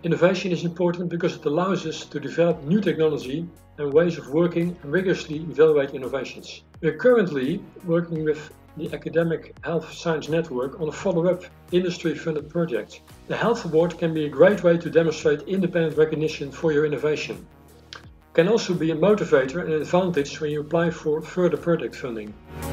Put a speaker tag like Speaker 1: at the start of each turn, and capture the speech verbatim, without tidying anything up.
Speaker 1: Innovation is important because it allows us to develop new technology and ways of working and rigorously evaluate innovations. We are currently working with the Academic Health Science Network on a follow-up industry-funded project. The Health Award can be a great way to demonstrate independent recognition for your innovation. It can also be a motivator and an advantage when you apply for further project funding.